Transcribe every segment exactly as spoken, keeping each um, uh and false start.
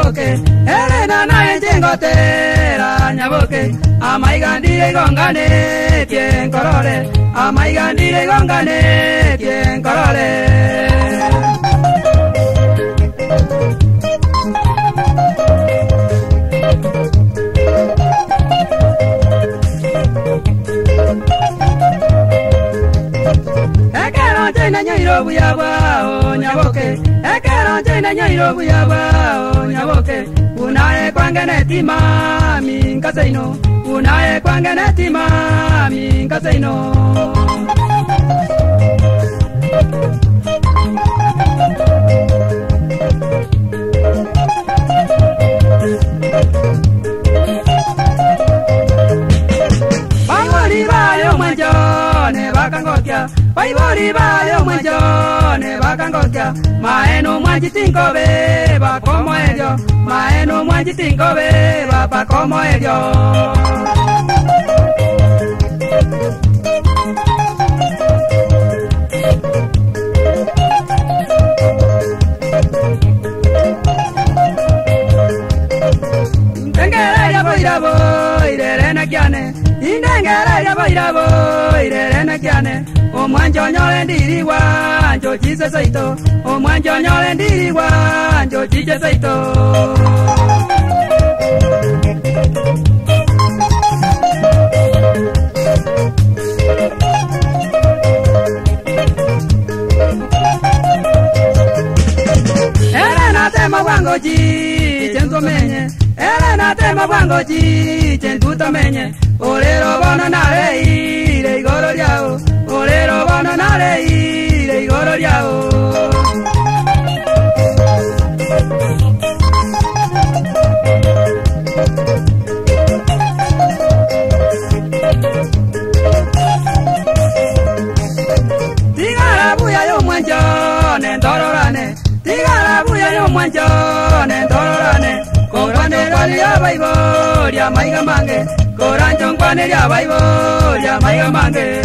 Nyaboke, Elena na Njengotera Nyaboke, amaigandire gongane tien korore, amaigandire gongane tien korore. Nyairo buyaba o Nyaboke, ekero nchene nyairo buyaba o Nyaboke, unae kwangene tima minkaseino, unae kwangene tima minkaseino. Bangoli bayo manjone bakangokia, Baibori bayo mwanjone bakangokia, maeno mwanjitinkobe bakomo elyo, maeno mwanjitinkobe bakomo elyo. Indengere ya boirabo irerena kiane, indengere ya boirabo irerena kiane. Omwanjo nyole ndiriwa njo chise saito, omwanjo nyole ndiriwa njo chise saito. Elena tema wangoji chenzo menye, Elena tema wangoji chentuto menye, olero bono nare ire igoro liao, olero bono nare ire igoro liao. Tigara buya yo mwanjo nendororane, tigara buya yo mwanjo nendororane, korane rolia baibo ya maiga mange, korancho kwane ya baibo ya maiga mange.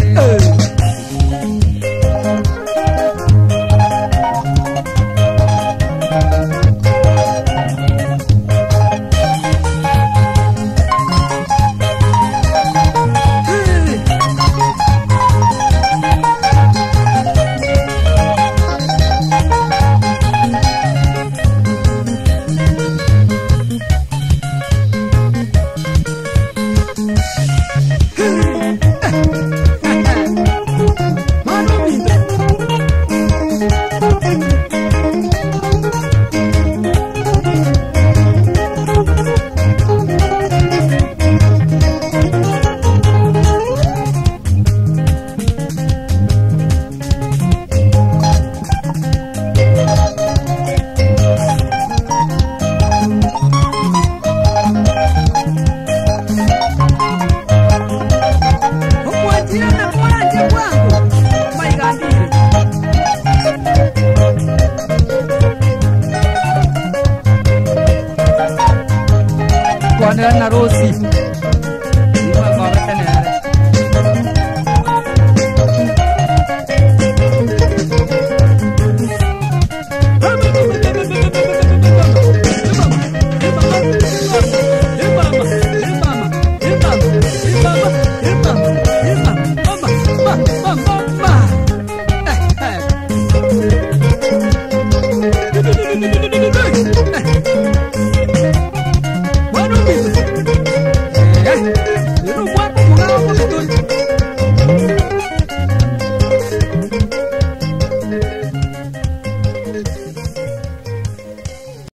Kwana na Rosi